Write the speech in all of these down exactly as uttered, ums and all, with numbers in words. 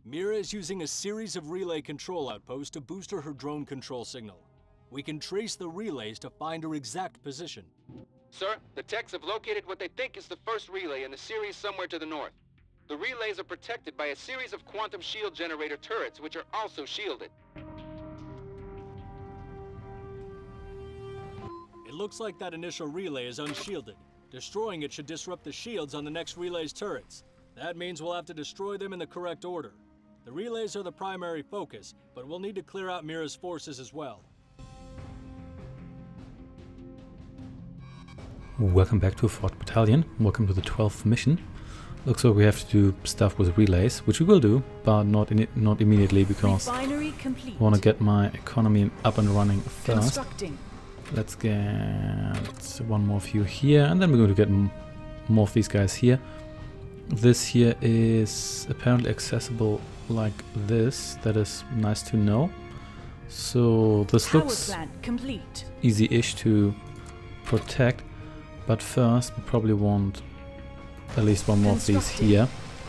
Mira is using a series of relay control outposts to boost her, her drone control signal. We can trace the relays to find her exact position. Sir, the techs have located what they think is the first relay in the series somewhere to the north. The relays are protected by a series of quantum shield generator turrets, which are also shielded. It looks like that initial relay is unshielded. Destroying it should disrupt the shields on the next relay's turrets. That means we'll have to destroy them in the correct order. The relays are the primary focus, but we'll need to clear out Mira's forces as well. Welcome back to fourth Battalion. Welcome to the twelfth mission. Looks like we have to do stuff with relays, which we will do, but not in it, not immediately, because I want to get my economy up and running first. Let's get one more view here, and then we're going to get m more of these guys here. This here is apparently accessible like this. That is nice to know. So this looks easy-ish to protect, but first we probably want at least one more of these here.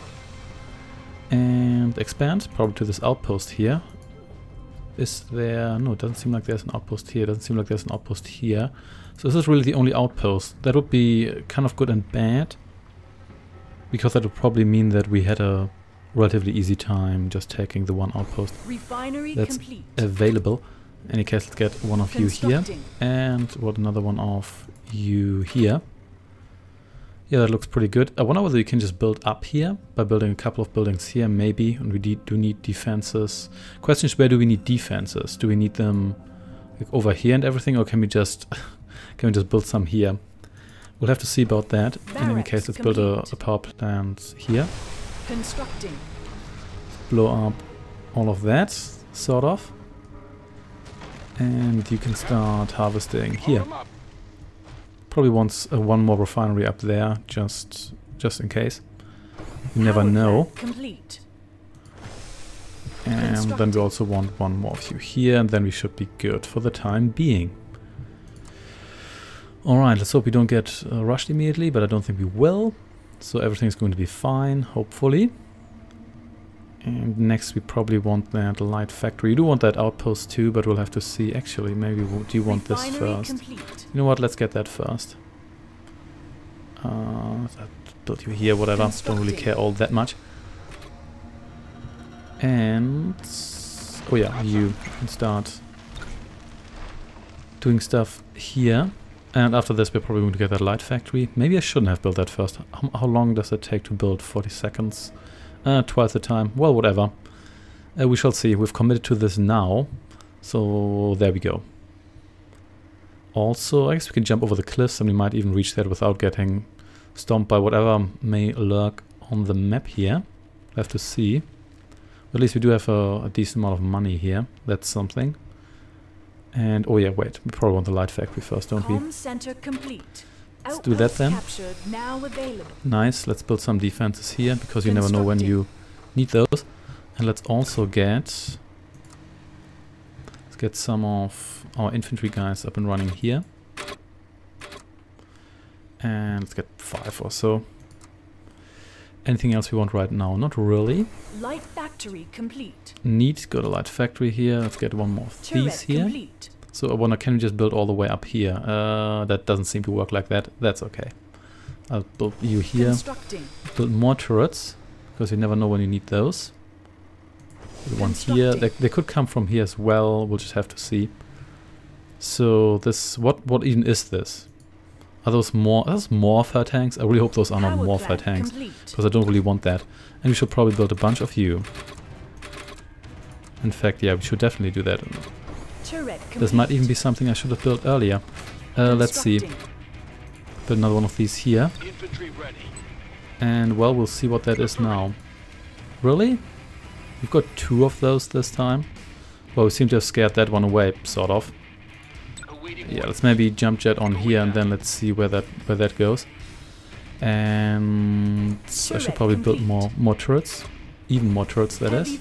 And expand, probably to this outpost here. Is there... no, it doesn't seem like there's an outpost here. It doesn't seem like there's an outpost here. So this is really the only outpost. That would be kind of good and bad, because that would probably mean that we had a relatively easy time just taking the one outpost Refinery that's complete. available. In any case, let's get one of you here, and what another one of you here. Yeah, that looks pretty good. I wonder whether you can just build up here by building a couple of buildings here, maybe. And we do need defenses. Question is, where do we need defenses? Do we need them like over here and everything, or can we just can we just build some here? We'll have to see about that. Barracks in any case, let's build a, a power plant here. Constructing. Blow up all of that, sort of. And you can start harvesting here. Probably wants uh, one more refinery up there, just just in case. You never know. Complete. And then we also want one more of you here, and then we should be good for the time being. Alright, let's hope we don't get uh, rushed immediately, but I don't think we will. So everything's going to be fine, hopefully. And next we probably want that light factory. You do want that outpost too, but we'll have to see. Actually, maybe we'll, do you want this first? Complete. You know what, let's get that first. Uh, build you here, whatever. Don't really care all that much. And... oh yeah, you can start doing stuff here. And after this, we're probably going to get that light factory. Maybe I shouldn't have built that first. How, how long does it take to build? forty seconds? Uh, twice the time. Well, whatever. Uh, we shall see. We've committed to this now. So, there we go. Also, I guess we can jump over the cliffs, and we might even reach that without getting stomped by whatever may lurk on the map here. We'll have to see. But at least we do have a, a decent amount of money here. That's something. And, oh yeah, wait. We probably want the light factory first, don't we? Center complete. Let's do that then. Now available. Nice. Let's build some defenses here, because you never know when you need those. And let's also get... let's get some of our infantry guys up and running here. And let's get five or so. Anything else we want right now? Not really. Light factory complete. Neat. Got a light factory here. Let's get one more of these here. Complete. So I wonder, can we just build all the way up here? Uh, that doesn't seem to work like that. That's okay. I'll build you here. Build more turrets, because you never know when you need those. The one here. They, they could come from here as well. We'll just have to see. So this, what what even is this? Are those more? Are those morpher tanks? I really hope those are not morpher tanks, because I don't really want that. And we should probably build a bunch of you. In fact, yeah, we should definitely do that. This might even be something I should have built earlier. Uh, let's see. Build another one of these here. And, well, we'll see what that is now. Really? We've got two of those this time? Well, we seem to have scared that one away, sort of. Yeah, let's maybe jump jet on here, and then let's see where that where that goes. And I should probably build more more turrets. Even more turrets, that is.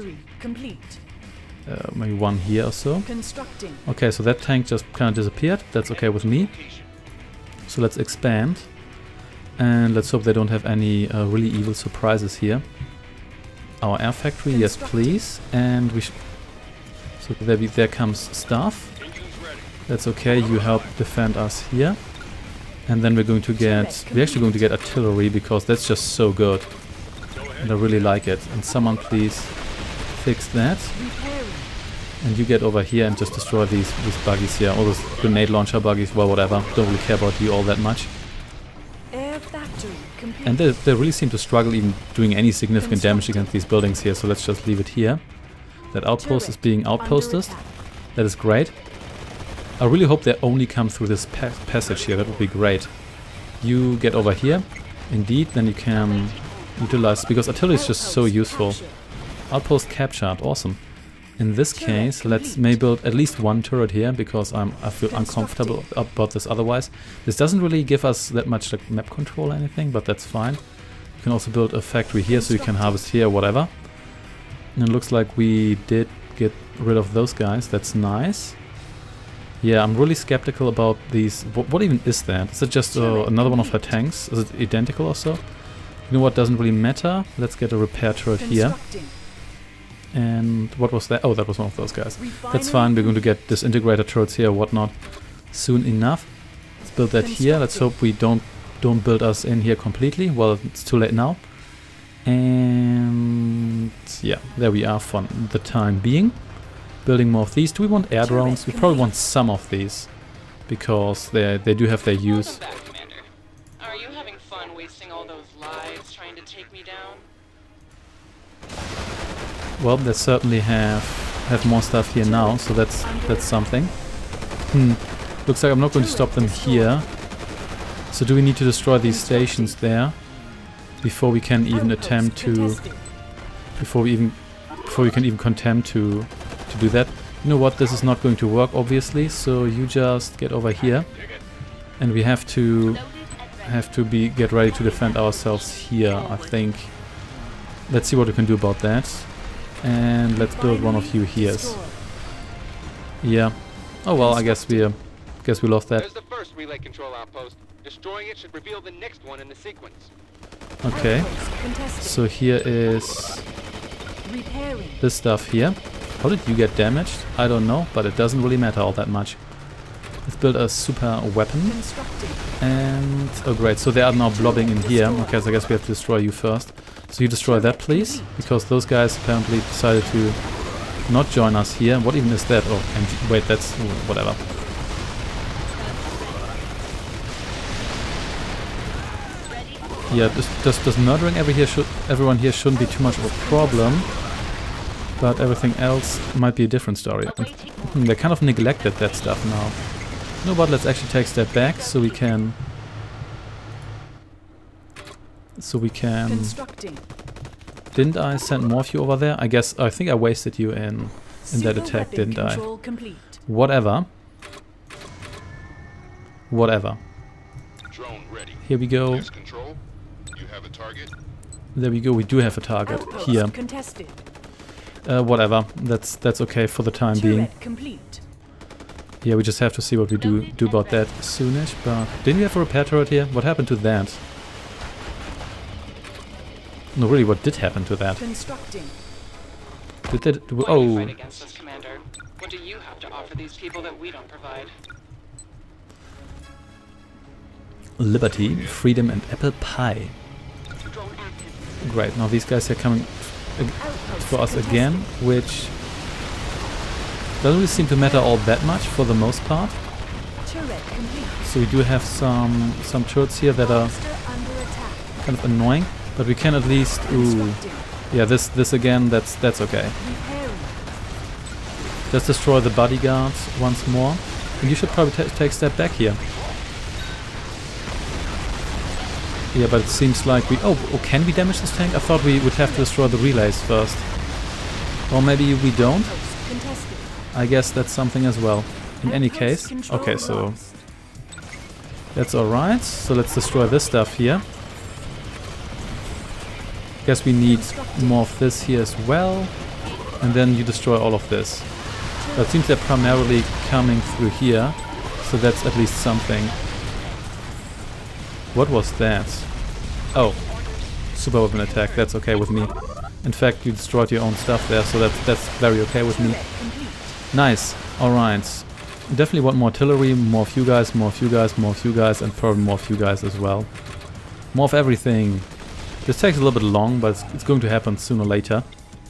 Uh, maybe one here or so. Okay, so that tank just kind of disappeared. That's okay with me. So let's expand. And let's hope they don't have any uh, really evil surprises here. our air factory, yes please. And we sh so there, we, there comes staff. That's okay, you help defend us here. And then we're going to get, we're actually going to get artillery because that's just so good. And I really like it. And someone please fix that. And you get over here and just destroy these, these buggies here. All those grenade launcher buggies, well whatever. Don't really care about you all that much. And they, they really seem to struggle even doing any significant damage against these buildings here. So let's just leave it here. That outpost is being outposted. That is great. I really hope they only come through this pa passage here. That would be great. You get over here. Indeed, then you can utilize, because artillery is just so useful. Outpost captured. Awesome. In this case, let's maybe build at least one turret here, because I'm, I feel uncomfortable about this otherwise. This doesn't really give us that much like map control or anything, but that's fine. You can also build a factory here, so you can harvest here or whatever. And it looks like we did get rid of those guys. That's nice. Yeah, I'm really skeptical about these. What, what even is that? Is it just uh, another one of her tanks? Is it identical or so? You know what, doesn't really matter. Let's get a repair turret here. And what was that? Oh, that was one of those guys. That's fine, we're going to get disintegrator turrets here or whatnot soon enough. Let's build that here. Let's hope we don't don't build us in here completely. Well, it's too late now. And yeah, there we are for the time being. Building more of these. Do we want air drones? We probably want some of these, because they they do have their use. Welcome back, Commander. Are you having fun wasting all those lives trying to take me down? Well, they certainly have have more stuff here now, so that's that's something. Hmm. Looks like I'm not going to stop them here. So do we need to destroy these stations there before we can even attempt to before we even before we can even contempt to to do that? You know what? This is not going to work, obviously. So you just get over here, and we have to have to be get ready to defend ourselves here. I think. Let's see what we can do about that. And let's build one of you here. Yeah. Oh well, I guess we uh, guess we lost that. There's the first relay control outpost. Destroying it should reveal the next one in the sequence. Okay. So here is this stuff here. How did you get damaged? I don't know, but it doesn't really matter all that much. Let's build a super weapon. And oh great, so they are now blobbing in here. Okay, so I guess we have to destroy you first. So you destroy that, please, because those guys apparently decided to not join us here. What even is that? Oh, and wait, that's oh, whatever. Yeah, just, just, just murdering every here should, everyone here shouldn't be too much of a problem, but everything else might be a different story. And they kind of neglected that stuff now. You know what? Let's actually take a step back so we can. So we can... Didn't I send more of you over there? I guess, I think I wasted you in in that attack, didn't I? Whatever. Whatever. Here we go. There we go, we do have a target. Here. Uh, whatever, that's that's okay for the time being. Yeah, we just have to see what we do do about that soonish, but... Didn't we have a repair turret here? What happened to that? No, really, what did happen to that? Constructing. Did that... Do, Why oh. do you fight against us, Commander? What do you have to offer these people that we don't provide? Liberty, freedom, and apple pie. Great, now these guys are coming for us again, which doesn't really seem to matter all that much for the most part. So we do have some some turrets here that are kind of annoying, but we can at least... Ooh, yeah, this this again, that's that's okay. Let's destroy the bodyguards once more, and you should probably take a step back here. Yeah, but it seems like we... Oh, oh, can we damage this tank? I thought we would have to destroy the relays first. Or maybe we don't? I guess that's something as well. In any case... Okay, so... That's alright. So let's destroy this stuff here. Guess we need more of this here as well. And then you destroy all of this. But it seems they're primarily coming through here. So that's at least something. What was that? Oh, super weapon attack. That's okay with me. In fact, you destroyed your own stuff there, so that's, that's very okay with me. Nice. Alright. Definitely want more artillery, more of you guys, more of you guys, more of you guys, and probably more of you guys as well. More of everything. This takes a little bit long, but it's, it's going to happen sooner or later.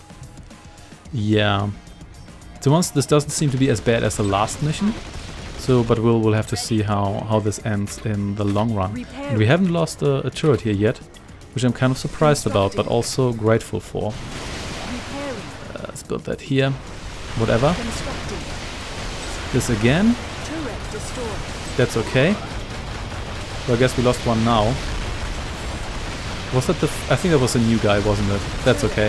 Yeah. So once this doesn't seem to be as bad as the last mission. So, but we'll, we'll have to see how, how this ends in the long run. And we haven't lost a, a turret here yet, which I'm kind of surprised about, but also grateful for. Uh, let's build that here. Whatever. This again. That's okay. So I guess we lost one now. Was that the... F I think that was a new guy, wasn't it? That's okay.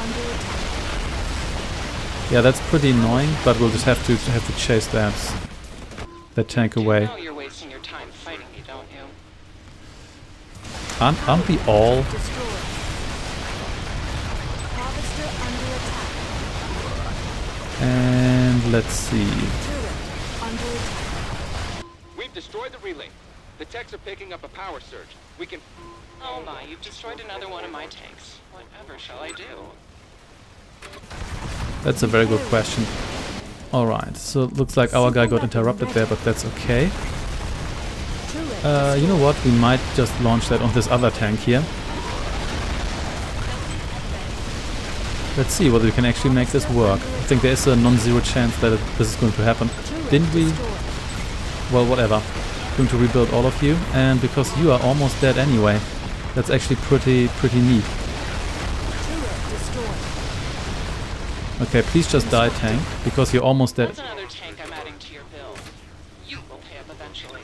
Yeah, that's pretty annoying, but we'll just have to have to chase that that tank away. You know you're wasting your time fighting me, don't you? Aren't, aren't we all? And let's see. We've destroyed the relay. The techs are picking up a power surge. We can... Oh my, you've destroyed another one of my tanks. Whatever shall I do? That's a very good question. Alright, so it looks like our guy got interrupted there, but that's okay. Uh, you know what, we might just launch that on this other tank here. Let's see whether we can actually make this work. I think there is a non-zero chance that it, this is going to happen. Didn't we? Well, whatever. Going to rebuild all of you, and because you are almost dead anyway, that's actually pretty, pretty neat. Okay, please just die, tank, because you're almost dead. That's another tank I'm adding to your bill. You will pay up eventually.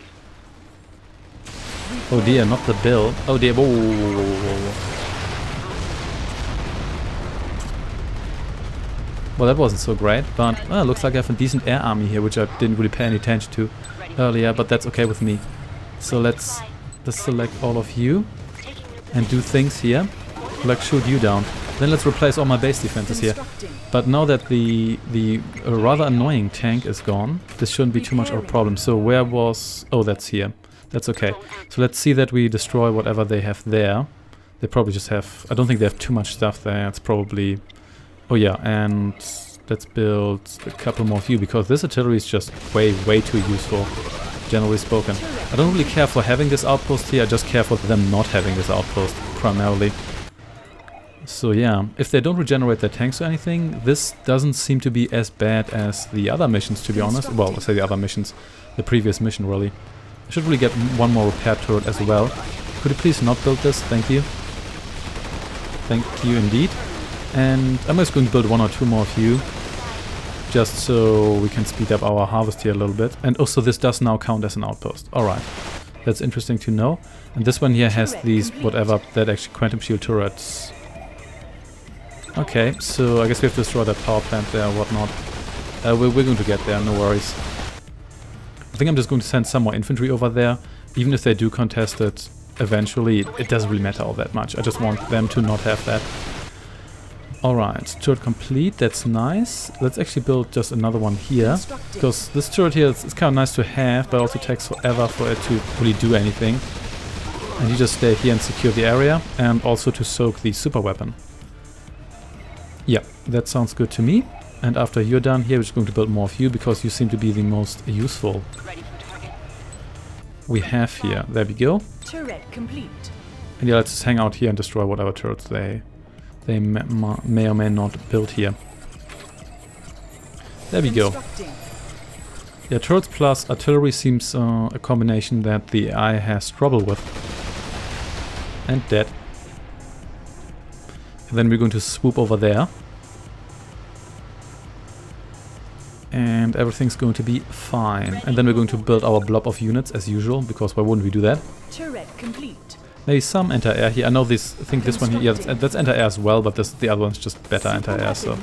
Oh dear, not the bill. Oh dear. Whoa, whoa, whoa, whoa, whoa. Well, that wasn't so great, but well, looks like I have a decent air army here, which I didn't really pay any attention to earlier, but that's okay with me. So let's just select all of you and do things here, like shoot you down. Then let's replace all my base defenses here. But now that the the uh, rather annoying tank is gone, this shouldn't be too much of a problem. So where was... Oh, that's here. That's okay. So let's see that we destroy whatever they have there. They probably just have... I don't think they have too much stuff there. It's probably... Oh yeah, and let's build a couple more of you, because this artillery is just way, way too useful, generally spoken. I don't really care for having this outpost here, I just care for them not having this outpost, primarily. So yeah, if they don't regenerate their tanks or anything, this doesn't seem to be as bad as the other missions, to be honest. Well, let's say the other missions, the previous mission, really. I should really get one more repair turret as well. Could you please not build this? Thank you. Thank you indeed. And I'm just going to build one or two more of you, just so we can speed up our harvest here a little bit. And also this does now count as an outpost. Alright, that's interesting to know. And this one here has these, whatever, that actually quantum shield turrets. Okay, so I guess we have to destroy that power plant there or whatnot. Uh, we're, we're going to get there, no worries. I think I'm just going to send some more infantry over there. Even if they do contest it eventually, it, it doesn't really matter all that much. I just want them to not have that. Alright, turret complete, that's nice. Let's actually build just another one here, because this turret here is, is kind of nice to have, but also takes forever for it to really do anything. And you just stay here and secure the area, and also to soak the super weapon. Yeah, that sounds good to me. And after you're done here, we're just going to build more of you, because you seem to be the most useful we have here. There we go. Turret complete. And yeah, let's just hang out here and destroy whatever turrets they... they may, may or may not build here. There we go. Yeah, turrets plus artillery seems uh, a combination that the A I has trouble with. And dead. And then we're going to swoop over there. And everything's going to be fine. And then we're going to build our blob of units as usual, because why wouldn't we do that? Turret complete. Maybe some anti-air here. I know this. I think this one here. Yeah, that's, that's anti-air as well, but this the other one's just better anti-air. So.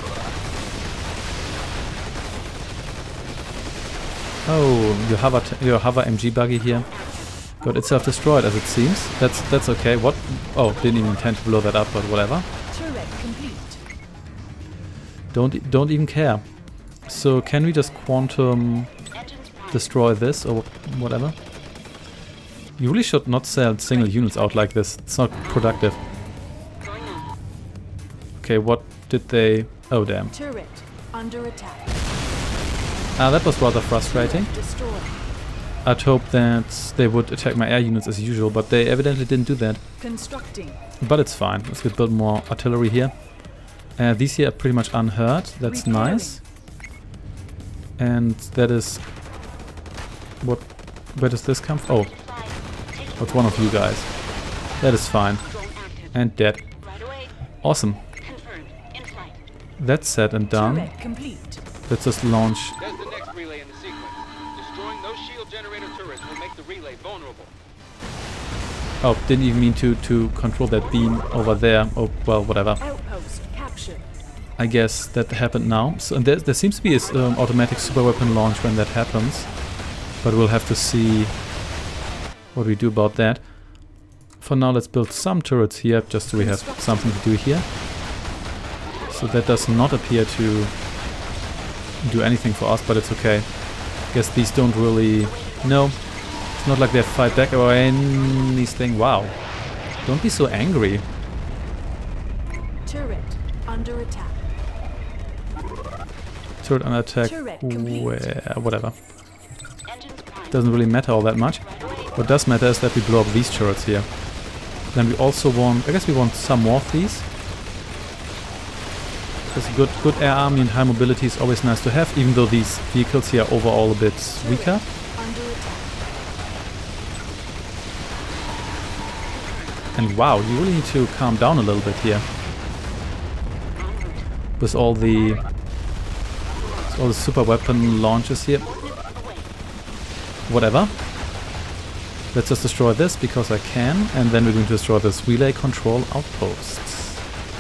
Oh, your hover, your hover M G buggy here got itself destroyed, as it seems. That's that's okay. What? Oh, didn't even intend to blow that up, but whatever. Turret complete. Don't don't even care. So can we just quantum destroy this or whatever? You really should not sell single units out like this. It's not productive. Okay, what did they... Oh, damn. Turret under attack. Ah, that was rather frustrating. Destroyed. I'd hoped that they would attack my air units as usual, but they evidently didn't do that. Constructing. But it's fine. Let's get build more artillery here. Uh, these here are pretty much unhurt. That's Repairing. nice. And that is... What... Where does this come from? Oh. That's one of you guys. That is fine. And dead. Awesome. That's said and done. Turret complete. Let's just launch... That's the next relay in the sequence. Destroying those shield generator turrets will make the relay vulnerable. Oh, didn't even mean to, to control that beam over there. Oh, well, whatever. Outpost captured. I guess that happened now. So and there, there seems to be an um, automatic super weapon launch when that happens. But we'll have to see what we do about that. For now, let's build some turrets here, just so we have something to do here. So that does not appear to do anything for us, but it's okay. Guess these don't really... No, it's not like they fight back or anything. Wow. Don't be so angry. Turret under attack. Turret under attack. Turret complete. Where, whatever. Doesn't really matter all that much. What does matter is that we blow up these turrets here. Then we also want... I guess we want some more of these. Because good, good air army and high mobility is always nice to have, even though these vehicles here are overall a bit weaker. Under attack. And wow, you really need to calm down a little bit here. With all the... With all the super weapon launches here. Whatever. Let's just destroy this because I can, and then we're going to destroy this relay control outposts.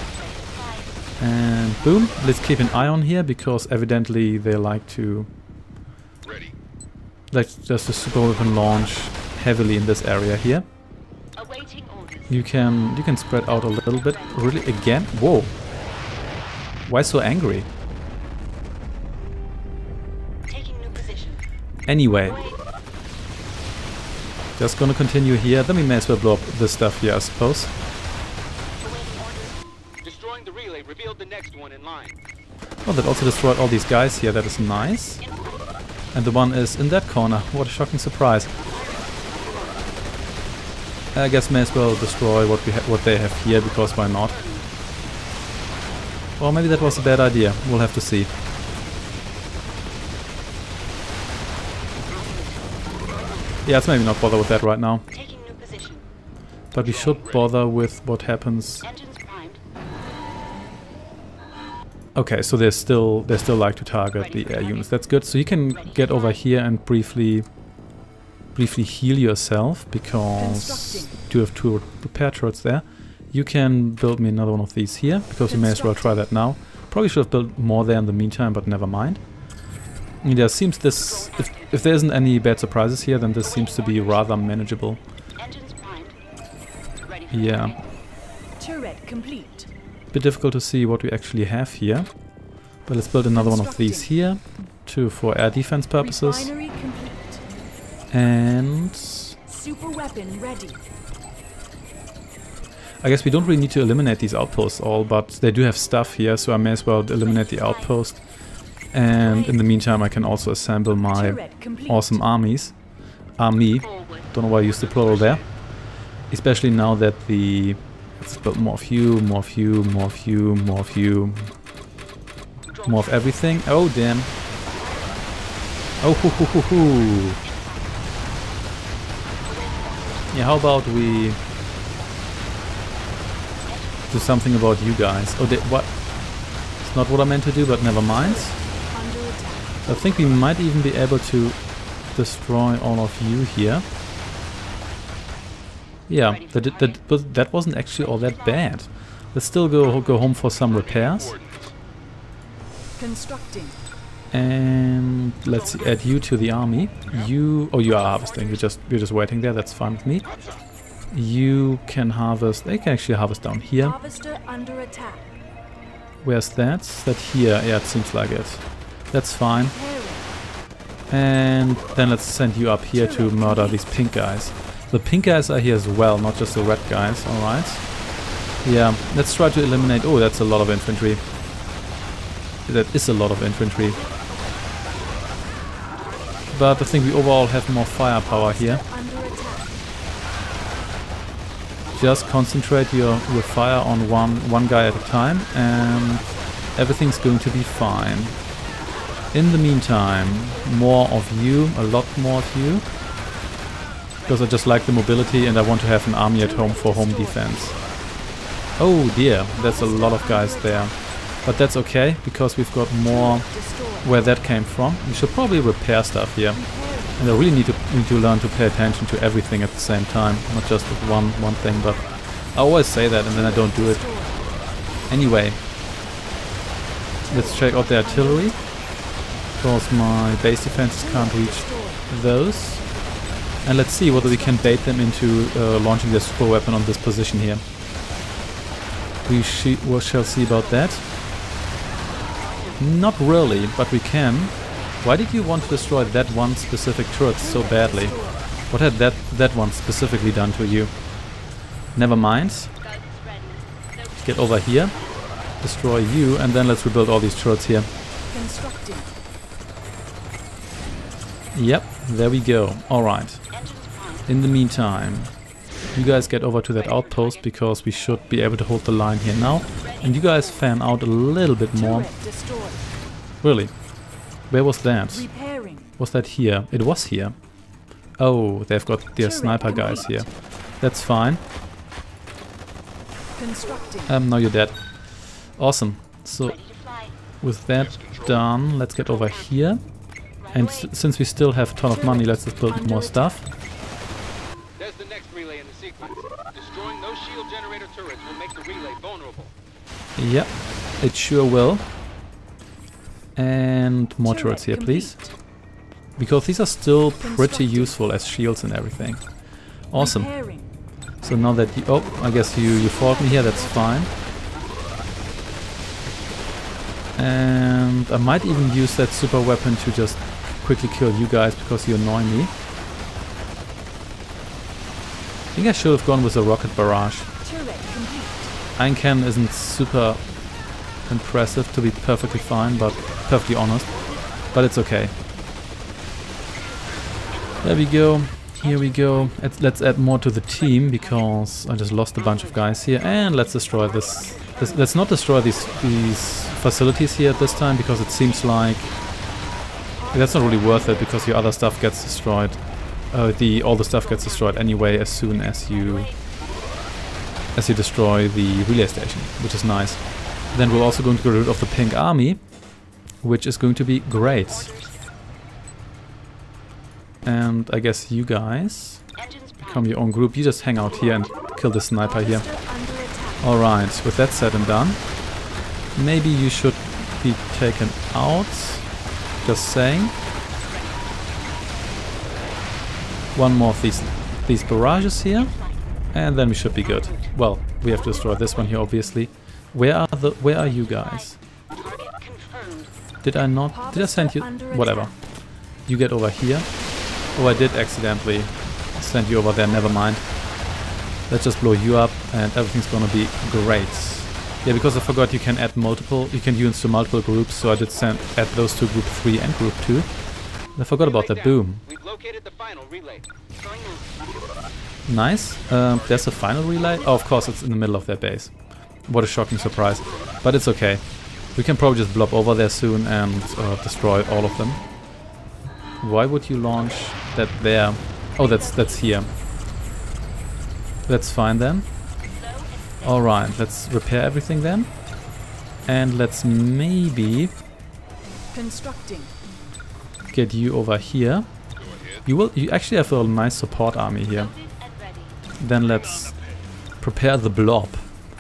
And boom, let's keep an eye on here because evidently they like to Ready. like just a super weapon launch heavily in this area here. You can you can spread out a little bit. Really again? Whoa. Why so angry? Anyway. Just gonna continue here, then we may as well blow up this stuff here, I suppose. Destroying the relay revealed the next one in line. Oh, that also destroyed all these guys here, that is nice. And the one is in that corner, what a shocking surprise. I guess may as well destroy what we ha what they have here, because why not? Or maybe that was a bad idea, we'll have to see. Yeah, let's maybe not bother with that right now. But we should bother with what happens. Okay, so they still they still like to target the air units. That's good. So you can get over here and briefly briefly heal yourself because you have two repair turrets there. You can build me another one of these here because we may as well try that now. Probably should have built more there in the meantime, but never mind. And there seems this, if, if there isn't any bad surprises here, then this seems to be rather manageable. Yeah. Turret complete. Bit difficult to see what we actually have here. But let's build another one of these here, to for air defense purposes. Refinery complete. And Super weapon ready. I guess we don't really need to eliminate these outposts all, but they do have stuff here, so I may as well eliminate the outpost. And in the meantime I can also assemble my awesome armies. Army. Don't know why I used the plural there. Especially now that the... Let's build more of you, more of you, more of you, more of you. More of everything. Oh damn. Oh hoo hoo hoo hoo. Yeah, how about we do something about you guys? Oh, they, what? It's not what I meant to do, but never mind. I think we might even be able to destroy all of you here. Yeah, that, that, that, that wasn't actually all that bad. Let's still go go home for some repairs. Constructing. And let's add you to the army. You, oh, you are harvesting. You're just you're just waiting there. That's fine with me. You can harvest. They can actually harvest down here. Harvester under attack. Where's that? Is that here? Yeah, it seems like it. That's fine. And then let's send you up here to murder these pink guys. The pink guys are here as well, not just the red guys. All right. Yeah, let's try to eliminate... Oh, that's a lot of infantry. That is a lot of infantry. But I think we overall have more firepower here. Just concentrate your, your fire on one, one guy at a time and everything's going to be fine. In the meantime, more of you, a lot more of you. Because I just like the mobility and I want to have an army at home for home defense. Oh dear, that's a lot of guys there. But that's okay, because we've got more where that came from. We should probably repair stuff here. And I really need to need to learn to pay attention to everything at the same time, not just with one one thing, but I always say that and then I don't do it. Anyway, let's check out the artillery, because my base defenses can't reach those. And let's see whether we can bait them into uh, launching their super weapon on this position here. We, we shall see about that. Not really, but we can. Why did you want to destroy that one specific turret so badly? What had that, that one specifically done to you? Never mind. Get over here. Destroy you, and then let's rebuild all these turrets here. Yep, there we go. Alright. In the meantime, you guys get over to that outpost, because we should be able to hold the line here now. And you guys fan out a little bit more. Really? Where was that? Was that here? It was here. Oh, they've got their sniper guys here. That's fine. Um, now you're dead. Awesome. So, with that done, let's get over here. And s since we still have a ton of money, let's just build more stuff. There's the next relay in the sequence. Destroying those shield generator turrets will make the relay vulnerable. Yeah, it sure will. And more turrets here, please. Because these are still pretty useful as shields and everything. Awesome. So now that you... Oh, I guess you, you fought me here, that's fine. And I might even use that super weapon to just quickly kill you guys, because you annoy me. I think I should have gone with a rocket barrage. Eincan isn't super impressive, to be perfectly fine, but perfectly honest. But it's okay. There we go. Here we go. Let's, let's add more to the team, because I just lost a bunch of guys here. And let's destroy this. this let's not destroy these these facilities here at this time, because it seems like that's not really worth it, because your other stuff gets destroyed. Uh, the all the stuff gets destroyed anyway as soon as you as you destroy the relay station, which is nice. Then we're also going to get rid of the pink army, which is going to be great. And I guess you guys become your own group. You just hang out here and kill the sniper here. Alright, with that said and done, maybe you should be taken out. Just saying. One more of these, these barrages here, and then we should be good. Well, we have to destroy this one here, obviously. Where are the? Where are you guys? Did I not? Did I send you? Whatever. You get over here. Oh, I did accidentally send you over there. Never mind. Let's just blow you up, and everything's gonna be great. Yeah, because I forgot you can add multiple. You can use to multiple groups, so I did send add those to group three and group two. I forgot about that. Boom. We've located the final relay. Nice. Um, there's a final relay. Oh, of course, it's in the middle of their base. What a shocking surprise. But it's okay. We can probably just blob over there soon and uh, destroy all of them. Why would you launch that there? Oh, that's that's here. That's fine then. Alright, let's repair everything then. And let's maybe constructing. Get you over here. You will you actually have a nice support army here. Then let's prepare the blob.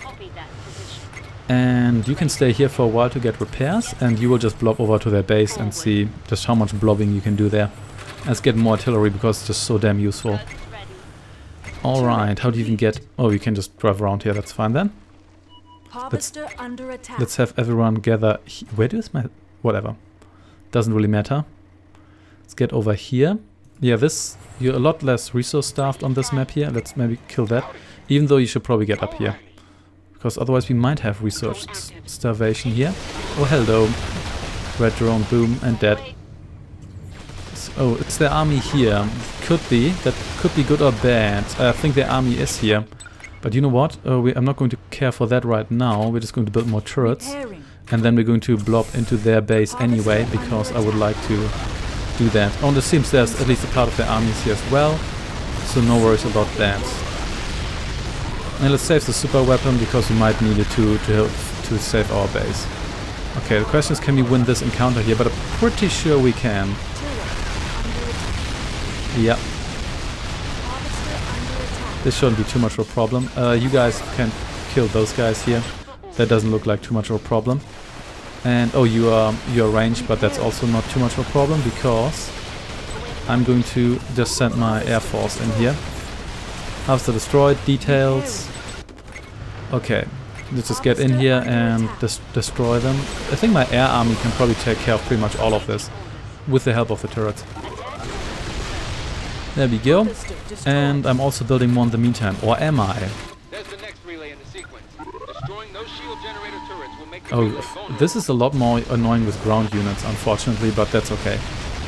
And you can stay here for a while to get repairs, and you will just blob over to their base and see just how much blobbing you can do there. Let's get more artillery, because it's just so damn useful. Alright, how do you even get... Oh, you can just drive around here, that's fine then. Let's, under attack. let's have everyone gather... He Where is my... Whatever. Doesn't really matter. Let's get over here. Yeah, this... You're a lot less resource starved on this map here. Let's maybe kill that. Even though you should probably get up here. because otherwise we might have research starvation here. Oh, hello. Red drone, boom, and dead. So, oh, it's their army here. Could be. That could be good or bad. I think their army is here. But you know what? Uh, we, I'm not going to care for that right now. We're just going to build more turrets. And then we're going to blob into their base anyway, because I would like to do that. Oh, and it seems there's at least a part of their armies here as well. So no worries about that. And let's save the super weapon, because we might need it to, to help to save our base. Okay, the question is, can we win this encounter here? But I'm pretty sure we can. Yeah. This shouldn't be too much of a problem. Uh, you guys can kill those guys here. That doesn't look like too much of a problem. And oh, you are you're ranged, but that's also not too much of a problem, because I'm going to just send my air force in here. After destroyed, details. Okay, let's just get in here and des destroy them. I think my air army can probably take care of pretty much all of this with the help of the turrets. There we go. And I'm also building more in the meantime. Or am I? There's the next relay in the sequence. Destroying those shield generator turrets will make the Oh, relay vulnerable. this is a lot more annoying with ground units, unfortunately, but that's okay.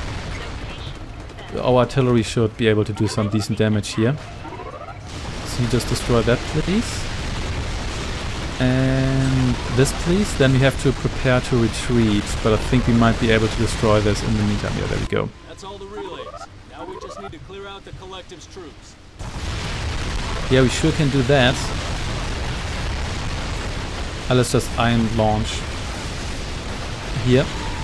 Our artillery should be able to do some decent damage here. So you just destroy that, please. And this, please. Then we have to prepare to retreat, but I think we might be able to destroy this in the meantime. Yeah, there we go. That's all the relays. Now we just need to clear out the collective's troops. Yeah, we sure can do that. Uh, let's just iron launch here.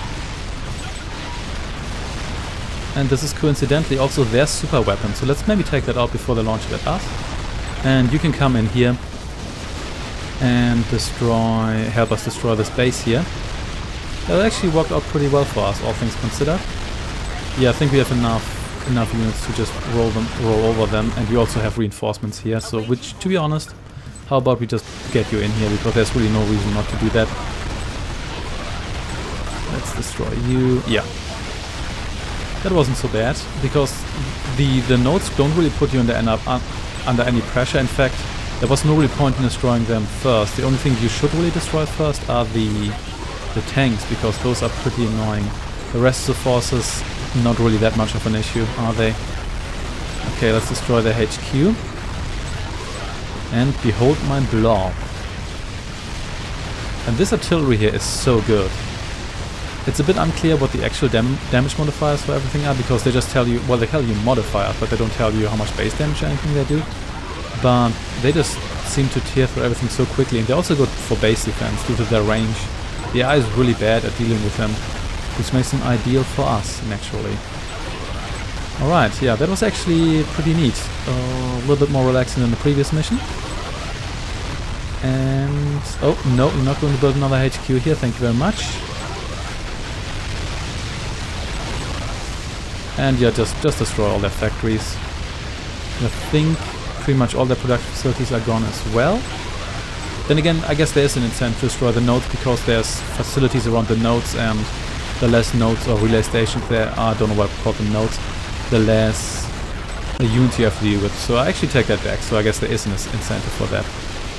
And this is coincidentally also their super weapon, so let's maybe take that out before they launch it at us. And you can come in here and destroy, help us destroy this base here. That actually worked out pretty well for us, all things considered. Yeah, I think we have enough enough units to just roll them, roll over them, and we also have reinforcements here. So, which, to be honest, how about we just get you in here, because there's really no reason not to do that. Let's destroy you. Yeah. That wasn't so bad, because the the nodes don't really put you under, uh, under any pressure. In fact, there was no really point in destroying them first. The only thing you should really destroy first are the the tanks, because those are pretty annoying. The rest of the forces, not really that much of an issue, are they? Okay, let's destroy their H Q. And behold my blob. And this artillery here is so good. It's a bit unclear what the actual dam damage modifiers for everything are, because they just tell you, well, they tell you modifiers, but they don't tell you how much base damage or anything they do. But they just seem to tear through everything so quickly, and they're also good for base defense due to their range. The A I is really bad at dealing with them, which makes them ideal for us, naturally. Alright, yeah, that was actually pretty neat. Uh, a little bit more relaxing than the previous mission. And... oh, no, we're not going to build another H Q here, thank you very much. And yeah, just, just destroy all their factories. I think pretty much all their production facilities are gone as well. Then again, I guess there is an incentive to destroy the nodes, because there's facilities around the nodes, and the less nodes or relay stations there are, I don't know what to call them, nodes, the less units you have to deal with. So I actually take that back, so I guess there is an incentive for that.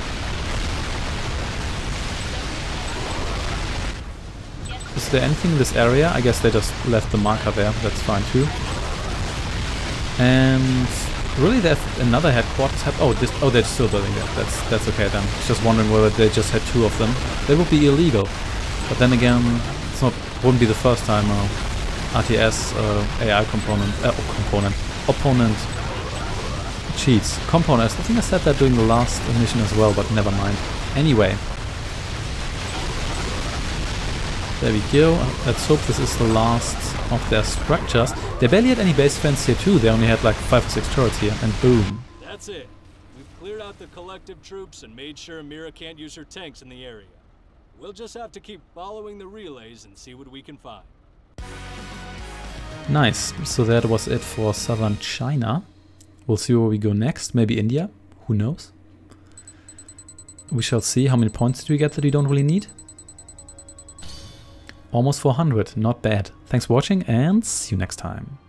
Is there anything in this area? I guess they just left the marker there, that's fine too. And really they have another headquarters. Have, oh, this, oh, they're still building that. That's that's okay then. Just wondering whether they just had two of them. They would be illegal. But then again, it's not wouldn't be the first time uh, R T S uh, A I component, uh, component, opponent cheats. Component, I think I said that during the last mission as well, but never mind. Anyway. There we go. Let's hope this is the last of their structures. They barely had any base defense here too. They only had like five or six turrets here, and boom. That's it. We've cleared out the collective troops and made sure Mira can't use her tanks in the area. We'll just have to keep following the relays and see what we can find. Nice. So that was it for southern China. We'll see where we go next. Maybe India? Who knows? We shall see. How many points did we get that we don't really need? Almost four hundred. Not bad. Thanks for watching and see you next time.